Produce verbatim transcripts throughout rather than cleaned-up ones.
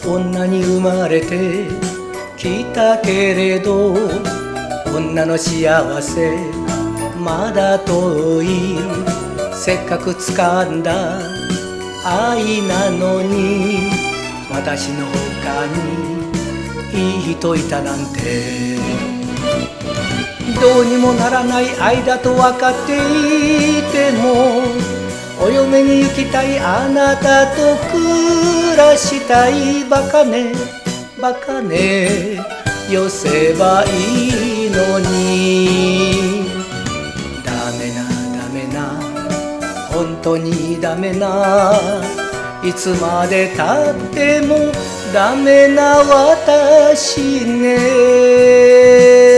女に生まれてきたけれど、女の幸せまだ遠い。せっかく掴んだ愛なのに、私の他にいい人いたなんて。どうにもならない愛だと分かっていても、お嫁に行きたいあなたと暮らしたい。バカねバカね、よせばいいのに。ダメなダメな、本当にダメな。いつまでたってもダメな私ね。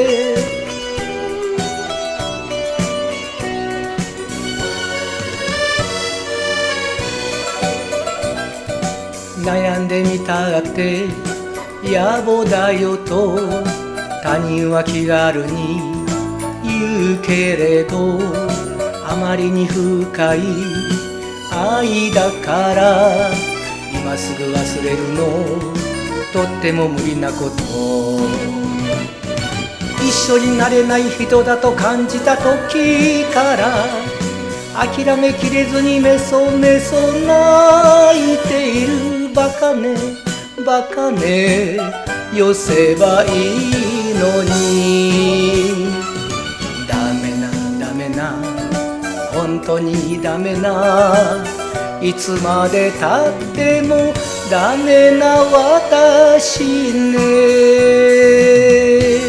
悩んでみたって野暮だよと他人は気軽に言うけれど、あまりに深い愛だから今すぐ忘れるのとっても無理なこと。一緒になれない人だと感じた時から諦めきれずにメソメソ泣いている。バカねバカね、よせばいいのに。ダメなダメな、本当にダメな。いつまでたってもダメな私ね。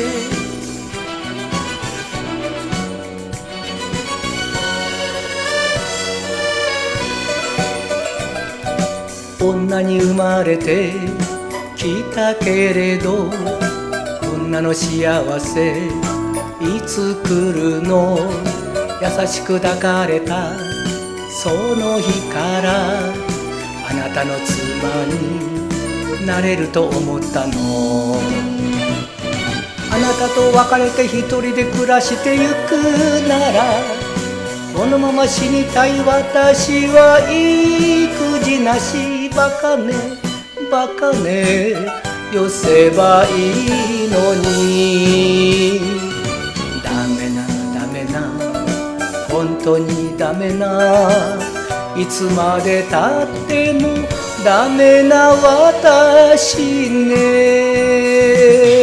女に生まれてきたけれど、女の幸せいつ来るの。優しく抱かれたその日からあなたの妻になれると思ったの。あなたと別れて一人で暮らしてゆくなら、このまま死にたい私は育児なし。バカねバカね、よせばいいのに。ダメなダメな、本当にダメな。いつまでたってもダメな私ね。